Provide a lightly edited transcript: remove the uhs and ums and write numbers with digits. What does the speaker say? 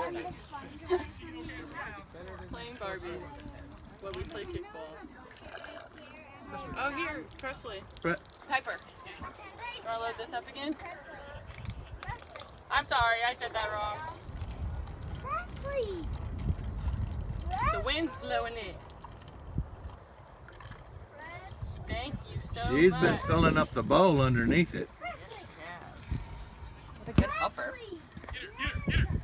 Playing Barbies while we play kickball. Oh, here, Presley. Piper. You want to load this up again? I'm sorry, I said that wrong. The wind's blowing it. Thank you so much. She's been filling up the bowl underneath it. What a good helper. Get her.